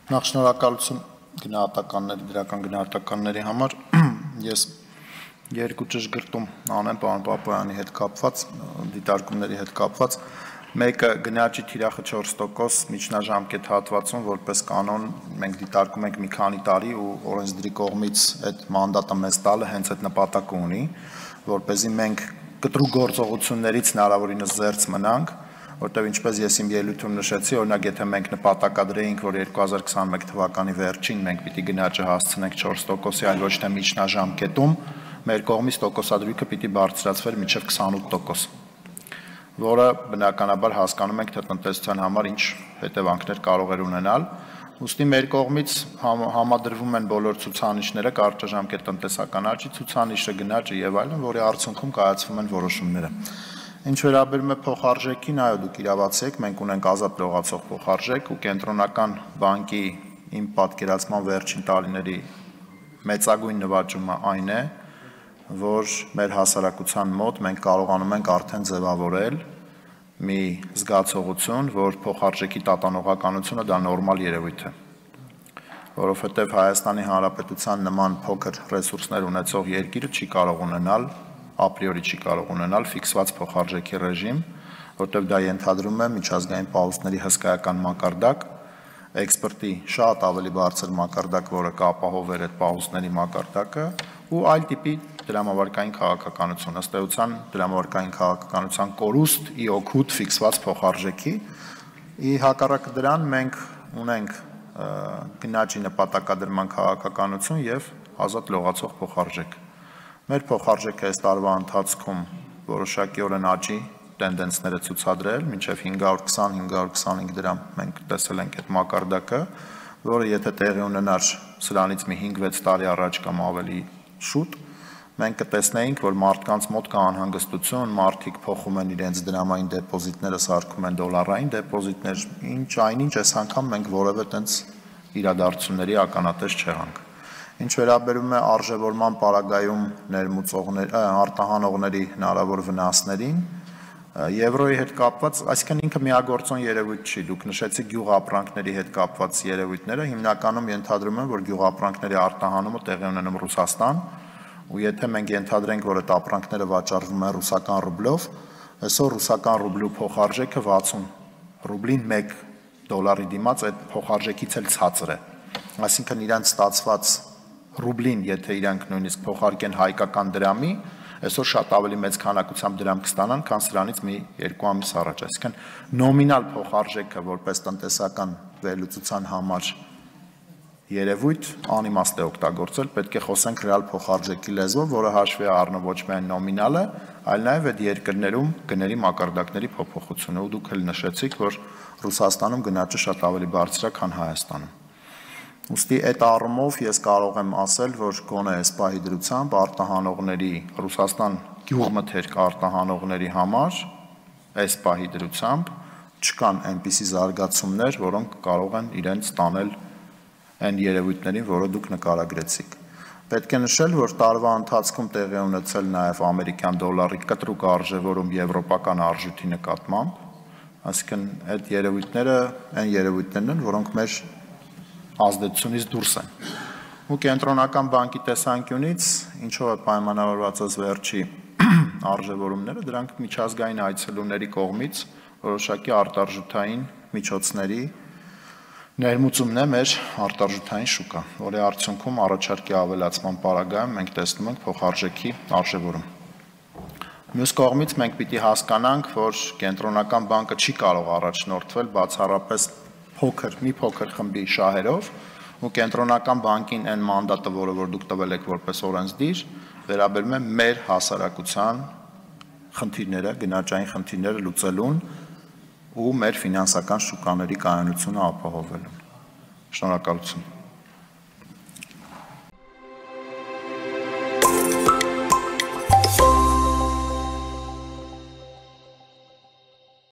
Նախ շնորհակալություն գնահատականների, դրական գնահատականների համար ես երկու ճշգրտում անեմ պարոն Պապոյանի հետ կապված, դիտարկումների հետ կապված, մեկը գնաճի թիրախը 4% միջնաժամկետ հատվածում որպես կանոն մենք դիտարկում ենք մի քանի տարի ու օրենսդրի կողմից այդ մանդատը մեզ տալը հենց այդ նպատակը ունի, որպեսզի մենք կտրուկ գործողություններից հնարավորինս զերծ մնանք, որտեղ ինչպես ես իմ ելույթում նշեցի, օրինակ եթե մենք նպատակադրեինք, որ 2021 թվականի վերջին մենք պիտի գնաճը հասցնենք 4%-ի, այլ ոչ թե միջնաժամկետում, մեր կողմից տոկոսադրույքը պիտի բարձրացվեր մինչև 28%, որը բնականաբար հասկանում ենք, թե տնտեսության համար ինչ հետևանքներ կարող էր ունենալ։ Ուստի մեր կողմից համադրվում են բոլոր ցուցանիշները, կարճաժամկետ տնտեսական աճի ցուցանիշը, գնաճը եւ այլն, որի արդյունքում կայացվում են որոշումները։ Ինչ վերաբերում է փոխարժեքին, այո, դուք իրավացի եք, մենք ունենք ազատ լողացող փոխարժեք ու կենտրոնական բանկի իմ պատկերացման վերջին տարիների մեծագույն նվաճումը այն է, որ մեր հասարակության մոտ մենք կարողանում ենք արդեն ձևավորել մի զգացողություն, որ փոխարժեքի տատանողականությունը դա նորմալ երևույթ է, որովհետև Հայաստանի Հանրապետության նման փոքր ռեսուրսներ ունեցող երկիրը չի կարող ունենալ ապրիորի չի կարող ունենալ ֆիքսված փոխարժեքի ռեժիմ, որտեղ դա ենթադրում է միջազգային պահուստների հսկայական մակարդակ, էքսպորտի շատ ավելի բարձր մակարդակ, որը կապահովեր այդ պահուստների մակարդակը, ու այլ տիպի դրամավարկային քաղաքականություն, ըստ էության դրամավարկային քաղաքականության կորուստ ի օգուտ ֆիքսված փոխարժեքի, ի հակառակ դրան մենք ունենք գնաճի նպատակադրման քաղաքականություն եւ ազատ լողացող փոխարժեք։ Մեր փոխարժեքը այս տարվա ընթացքում որոշակիորեն աճի տենդենսներ է ցուցադրել, մինչև 520-525 դրամ մենք տեսել ենք այդ մակարդակը, որը եթե տեղի ունենար սրանից մի 5-6 տարի առաջ կամ ավելի շուտ, մենք կտեսնեինք, որ մարդկանց մոտ կա անհանգստություն, մարդիկ փոխում են իրենց դրամային դեպոզիտները, սարքում են դոլարային դեպոզիտներ, այնինչ այս անգամ մենք որևէ տենց իրադարձությունների ականատես չեղանք։ Ինչ վերաբերում է արժևորման պարագայում արտահանողների հնարավոր վնասներին, եվրոյի հետ կապված, այսինքն ինքը միագործոն երևույթ չի, դուք նշեցիք գյուղապրանքների հետ կապված երևույթները, հիմնականում ենթադրում են, որ գյուղապրանքների արտահանումը տեղի ունենում Ռուսաստան, ու եթե մենք ենթադրենք, որ այդ ապրանքները վաճառվում են ռուսական ռուբլով, այսօր ռուսական ռուբլու փոխարժեքը 60 ռուբլին 1 դոլարի դիմաց այդ փոխարժեքից էլ ցածր է, այսինքն իրանց ստացված ռուբլին, եթե իրանք նույնիսկ փոխարկեն հայկական դրամի, այսօր շատ ավելի մեծ քանակությամբ դրամ կստանան, քան սրանից մի 2 ամիս առաջ, այսինքն նոմինալ փոխարժեքը որպես տնտեսական վերլուծության համար երևույթ անիմաստ է օգտագործել, պետք է խոսենք ռեալ փոխարժեքի լեզվով, որը հաշվի է առնում ոչ միայն նոմինալը, այլ նաև այդ երկրներում գների մակարդակների փոփոխությունը, ու դուք էլ նշեցիք, որ Ռուսաստանում գնաճը շատ ավելի բարձր է, քան Հայաստանում։ Ուստի այդ առումով ես կարող եմ ասել, որ գոնե այս պահի դրությամբ արտահանողների Ռուսաստան գյուղմթերք արտահանողների համար այս պահի դրությամբ չկան այնպիսի զարգացումներ, որոնք կարող են իրենց տանել այն երևույթներին, որը դուք նկարագրեցիք։ Պետք է նշել, որ տարվա ընթացքում տեղի ունեցել նաև ամերիկյան դոլարի կտրուկ արժևորում եվրոպական արժույթի նկատմամբ, այսինքն այդ երևույթները այն երևույթներն են, որոնք մեր ազդեցությունից դուրս են։ Ու կենտրոնական բանկի տեսանկյունից, ինչով է պայմանավորված այս վերջի արժևորումները, դրանք միջազգային այցելուների կողմից որոշակի արտարժութային միջոցների ներմուծումն է մեր արտարժութային շուկա, որի արդյունքում առաջարկի ավելացման պարագայում մենք տեսնում ենք փոխարժեքի արժևորում։ Մյուս կողմից մենք պիտի հասկանանք, որ կենտրոնական բանկը չի կարող առաջնորդվել բացառապես մի փոքր խմբի շահերով, ու կենտրոնական բանկին այն մանդատը, որը որ դուք տվել եք որպես օրենսդիր, վերաբերում է մեր հասարակության խնդիրները, գնաճային խնդիրները լուծելուն ու մեր ֆինանսական շուկաների կայունությունը ապահովելուն։ Շնորհակալություն։